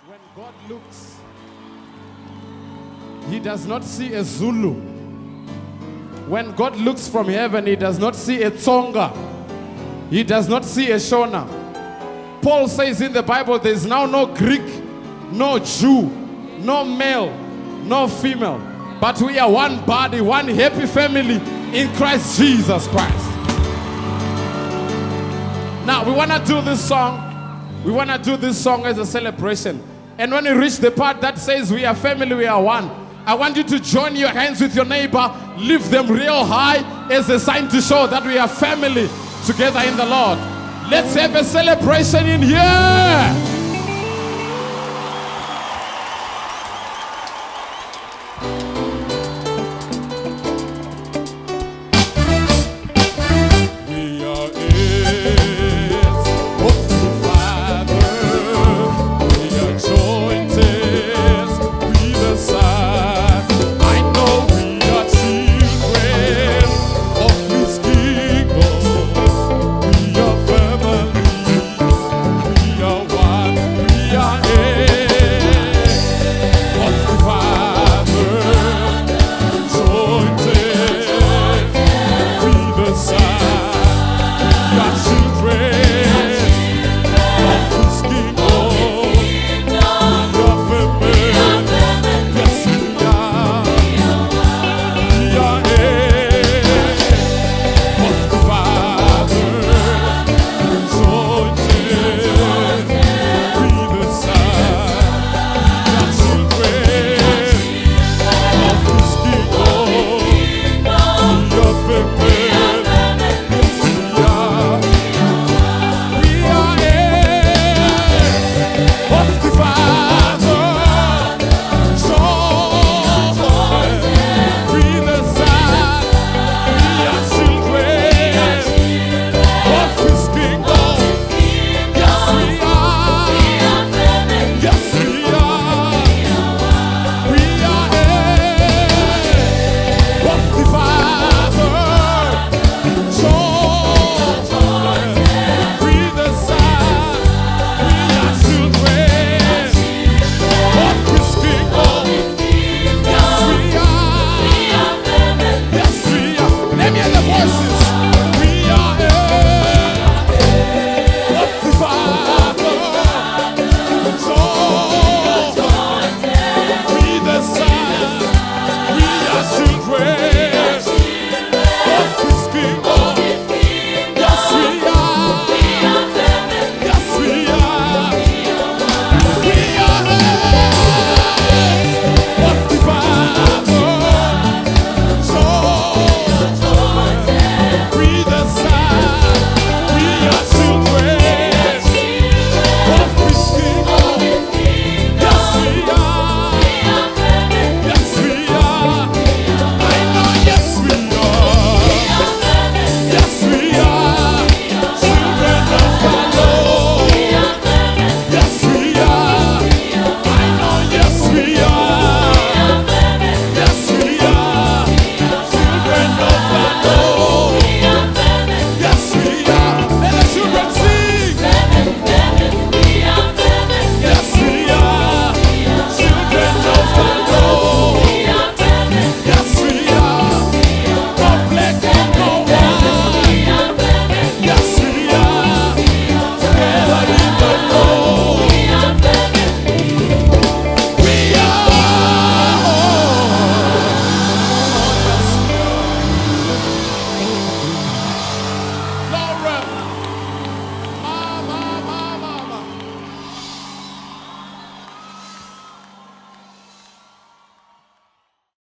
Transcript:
When God looks, He does not see a Zulu. When God looks from heaven, He does not see a Tsonga. He does not see a Shona. Paul says in the Bible, there is now no Greek, no Jew, no male, no female, but we are one body, one happy family in Christ Jesus Christ. Now we want to do this song. We want to do this song as a celebration. And when we reach the part that says we are family, we are one, I want you to join your hands with your neighbor, lift them real high as a sign to show that we are family together in the Lord. Let's have a celebration in here.